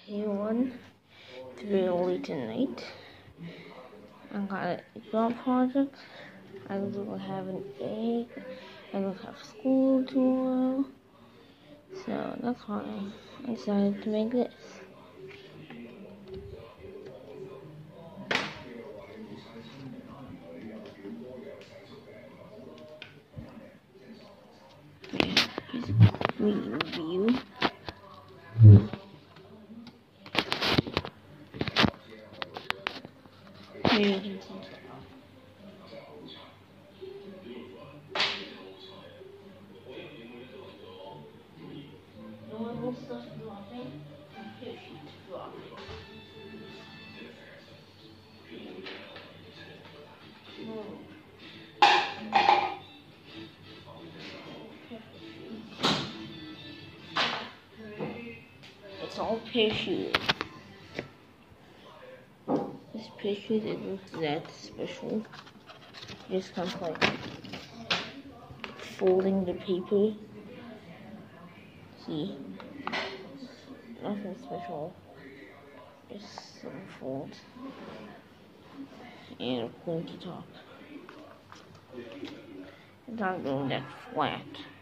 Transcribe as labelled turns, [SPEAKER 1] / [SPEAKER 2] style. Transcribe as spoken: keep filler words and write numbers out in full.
[SPEAKER 1] Day one, it's very late tonight. I got a job project. I will have an egg. I will have school tomorrow. So that's why I decided to make this. Here's a green view. Here you can see. Normal stuff dropping, parachute dropping. It's all parachute. This parachute isn't that special. Just comes like folding the paper. See, nothing special. Just some folds and a pointy top. It's not going that flat.